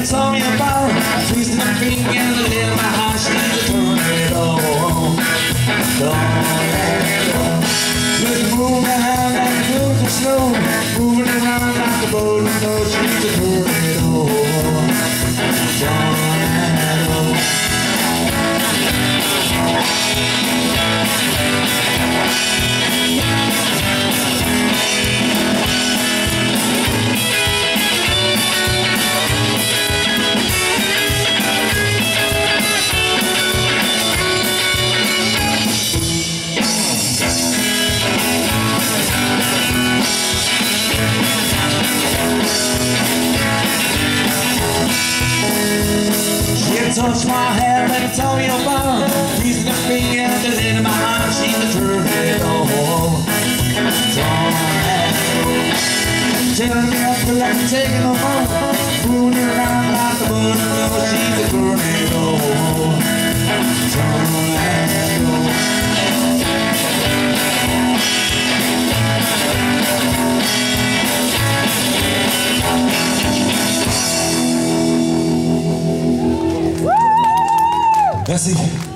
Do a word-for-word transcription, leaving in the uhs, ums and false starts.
told me about twisting her finger and the little my heart, she's a tornado. Tornado. Look, move around like a moves are slow, moving around like a boat, no, she's a tornado. Tornado. Touch my hair and tell me about he's the finger and the little my heart, she's a tornado. Tornado. Telling me up to let me take it home, moving around like a boat, no, she's a tornado. Tornado. Merci.